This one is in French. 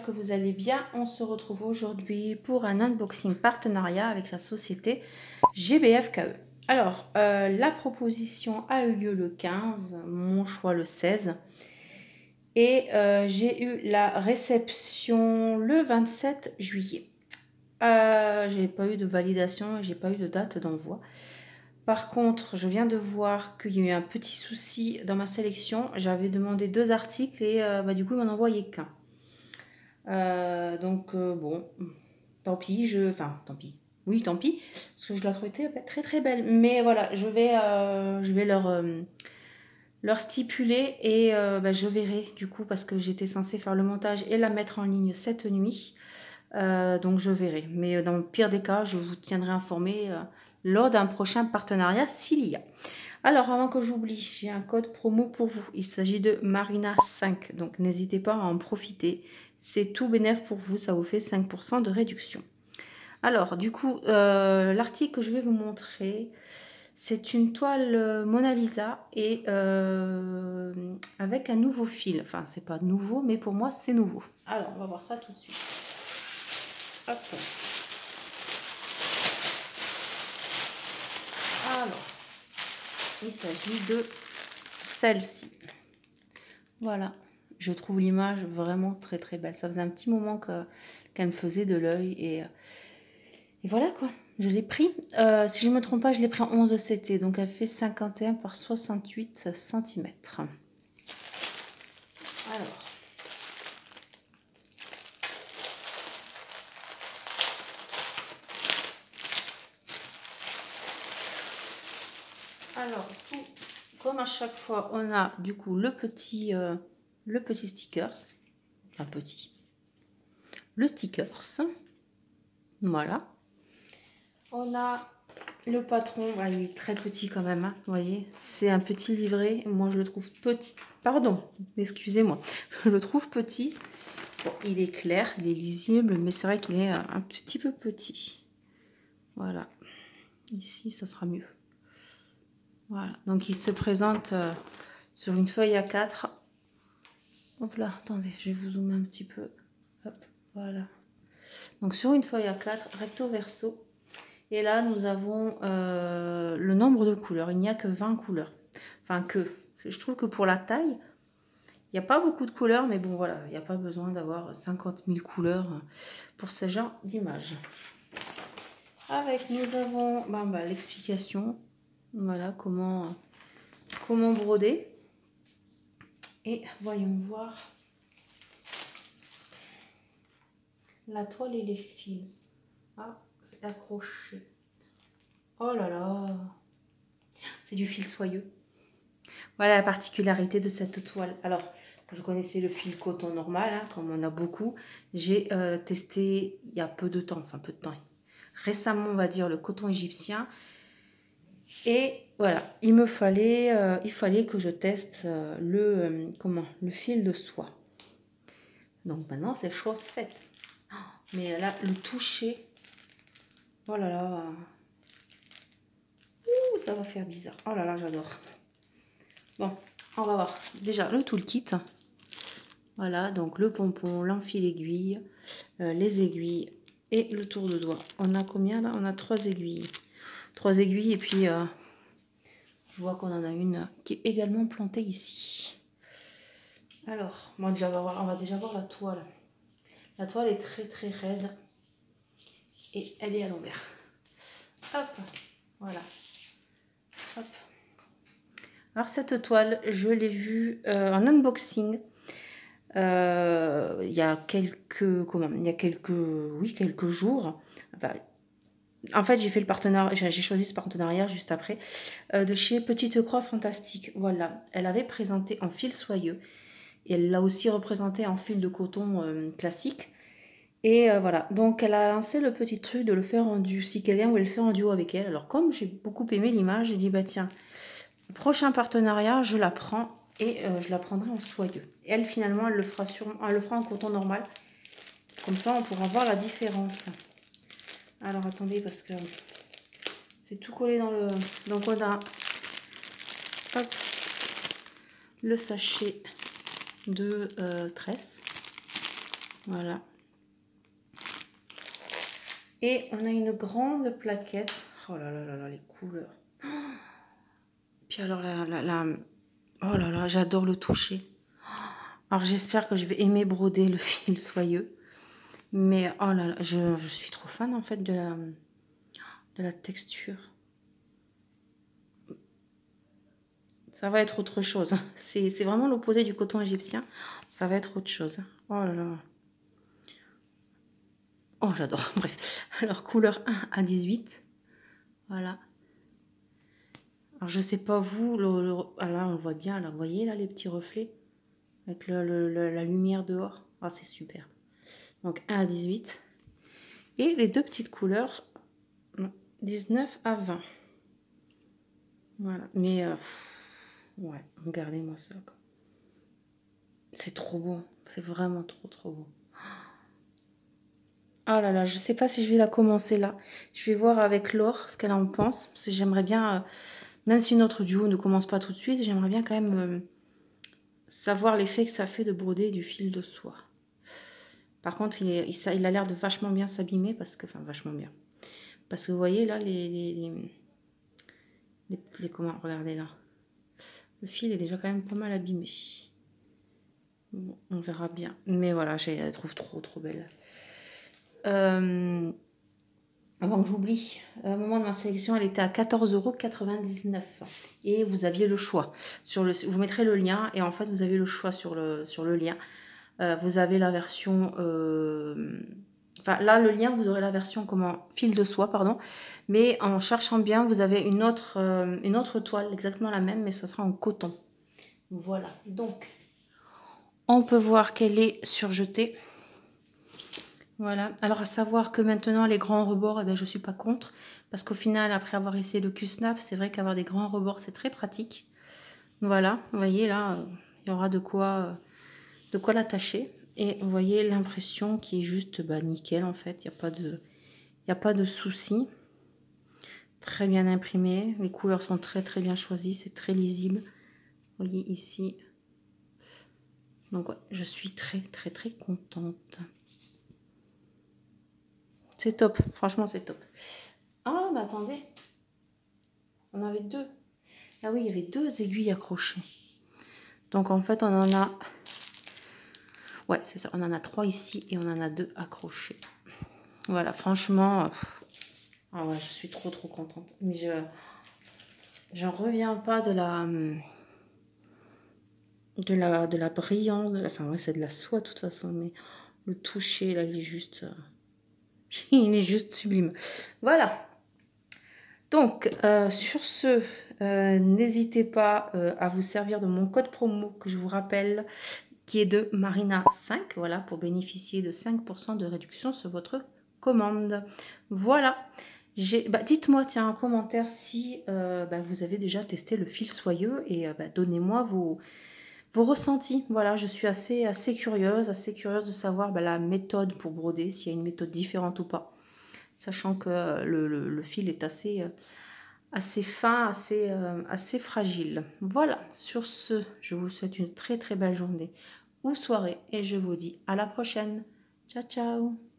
j'espère que vous allez bien. On se retrouve aujourd'hui pour un unboxing partenariat avec la société GBF-KE. Alors, la proposition a eu lieu le 15, mon choix le 16. Et j'ai eu la réception le 27 juillet. J'ai pas eu de validation et j'ai pas eu de date d'envoi. Par contre, je viens de voir qu'il y a eu un petit souci dans ma sélection. J'avais demandé 2 articles et du coup, ils m'en envoyaient qu'un. Bon, tant pis, tant pis. Oui, tant pis, parce que je la trouvais très très belle. Mais voilà, je vais leur stipuler et je verrai du coup, parce que j'étais censée faire le montage et la mettre en ligne cette nuit. Donc je verrai. Mais dans le pire des cas, je vous tiendrai informé lors d'un prochain partenariat s'il y a. Alors avant que j'oublie, j'ai un code promo pour vous. Il s'agit de Marina5. Donc n'hésitez pas à en profiter. C'est tout bénef pour vous. Ça vous fait 5% de réduction. Alors du coup, l'article que je vais vous montrer, c'est une toile Mona Lisa et avec un nouveau fil. Enfin, c'est pas nouveau, mais pour moi, c'est nouveau. Alors, on va voir ça tout de suite. Hop. Alors, il s'agit de celle-ci. Voilà, je trouve l'image vraiment très très belle. Ça faisait un petit moment qu'elle me faisait de l'œil et voilà quoi. Je l'ai pris. Si je ne me trompe pas, je l'ai pris en 11 CT, donc elle fait 51 par 68 cm. Alors, tout comme à chaque fois, on a du coup le petit stickers, enfin le stickers, voilà. On a le patron, il est très petit quand même, hein, vous voyez, c'est un petit livret, moi je le trouve petit, pardon, excusez-moi, je le trouve petit. Bon, il est clair, il est lisible, mais c'est vrai qu'il est un petit peu petit. Voilà, ici ça sera mieux. Voilà, donc il se présente sur une feuille A4. Hop là, attendez, je vais vous zoomer un petit peu. Hop, voilà. Donc sur une feuille A4, recto verso. Et là, nous avons le nombre de couleurs. Il n'y a que 20 couleurs. Enfin, je trouve que pour la taille, il n'y a pas beaucoup de couleurs. Mais bon, voilà, il n'y a pas besoin d'avoir 50 000 couleurs pour ce genre d'image. Avec, nous avons l'explication. Voilà, comment broder. Et voyons voir la toile et les fils. Ah, c'est accroché. Oh là là, c'est du fil soyeux. Voilà la particularité de cette toile. Alors, je connaissais le fil coton normal, hein, comme on a beaucoup. J'ai testé il y a peu de temps, enfin peu de temps. Récemment, on va dire, le coton égyptien. Et voilà, il fallait que je teste le fil de soie. Donc maintenant, c'est chose faite. Mais là, le toucher, oh là là, ouh, ça va faire bizarre. Oh là là, j'adore. Bon, on va voir déjà le toolkit. Voilà, donc le pompon, l'enfil aiguille, les aiguilles et le tour de doigt. On a combien là? On a 3 aiguilles. 3 aiguilles et puis je vois qu'on en a une qui est également plantée ici. Alors, on va déjà voir la toile. La toile est très très raide et elle est à l'envers. Hop, voilà. Hop. Alors cette toile, je l'ai vue en unboxing il y a quelques jours. Enfin, en fait, j'ai fait le partenariat, j'ai choisi ce partenariat juste après de chez Petite Croix Fantastique. Voilà, elle avait présenté en fil soyeux et elle l'a aussi représenté en fil de coton classique. Et voilà, donc elle a lancé le petit truc de le faire en duo, si quelqu'un voulait le faire en duo avec elle. Alors comme j'ai beaucoup aimé l'image, j'ai dit bah tiens, prochain partenariat, je la prends et je la prendrai en soyeux. Et elle finalement, elle le fera en coton normal. Comme ça, on pourra voir la différence. Alors attendez, parce que c'est tout collé dans le... Donc on a hop, le sachet de tresse. Voilà. Et on a une grande plaquette. Oh là là là là, les couleurs. Puis alors, oh là là, j'adore le toucher. Alors, j'espère que je vais aimer broder le fil soyeux. Mais, oh là là, je suis trop fan, en fait, de la texture. Ça va être autre chose. C'est vraiment l'opposé du coton égyptien. Ça va être autre chose. Oh là là. Oh, j'adore. Bref. Alors, couleur 1 à 18. Voilà. Alors, je sais pas vous. Ah là, on le voit bien. Là, vous voyez, là, les petits reflets. Avec la lumière dehors. Ah, c'est super. Donc, 1 à 18. Et les deux petites couleurs, 19 à 20. Voilà. Mais, ouais, regardez-moi ça. C'est trop beau. C'est vraiment trop, trop beau. Oh là là, je sais pas si je vais la commencer là. Je vais voir avec Laure ce qu'elle en pense. Parce que j'aimerais bien, même si notre duo ne commence pas tout de suite, j'aimerais bien quand même savoir l'effet que ça fait de broder du fil de soie. Par contre, il a l'air de vachement bien s'abîmer parce que, enfin, vachement bien. Parce que vous voyez là, comment, regardez là. Le fil est déjà quand même pas mal abîmé. Bon, on verra bien. Mais voilà, je la trouve trop, trop belle. Avant que j'oublie, au moment de ma sélection, elle était à 14,99 €. Et vous aviez le choix. Vous mettrez le lien et en fait, vous avez le choix sur le lien. Vous avez la version... Enfin, là, le lien, vous aurez la version fil de soie, pardon. Mais en cherchant bien, vous avez une autre toile, exactement la même, mais ça sera en coton. Voilà. Donc, on peut voir qu'elle est surjetée. Voilà, alors à savoir que maintenant les grands rebords, eh ben, je ne suis pas contre, parce qu'au final, après avoir essayé le Q-Snap, c'est vrai qu'avoir des grands rebords, c'est très pratique. Voilà, vous voyez là, il y aura de quoi l'attacher. Et vous voyez l'impression qui est juste nickel en fait, il n'y a pas de souci. Très bien imprimé, les couleurs sont très très bien choisies, c'est très lisible. Vous voyez ici. Donc ouais, je suis très très très contente. C'est top, franchement c'est top. Ah, mais attendez, on avait deux. Ah oui, il y avait deux aiguilles accrochées. Donc en fait, on en a... Ouais, c'est ça, on en a 3 ici et on en a 2 accrochés. Voilà, franchement... Ah ouais, je suis trop trop contente. Mais j'en reviens pas de la brillance. Enfin, ouais, c'est de la soie de toute façon, mais le toucher, là, il est juste... il est juste sublime. Voilà. Donc, sur ce, n'hésitez pas à vous servir de mon code promo que je vous rappelle, qui est de Marina5, voilà, pour bénéficier de 5% de réduction sur votre commande. Voilà. Dites-moi, tiens, en commentaire si vous avez déjà testé le fil soyeux et donnez-moi vos ressentis. Voilà, je suis assez curieuse de savoir la méthode pour broder, s'il y a une méthode différente ou pas. Sachant que le fil est assez fin, assez fragile. Voilà, sur ce, je vous souhaite une très très belle journée ou soirée et je vous dis à la prochaine. Ciao, ciao!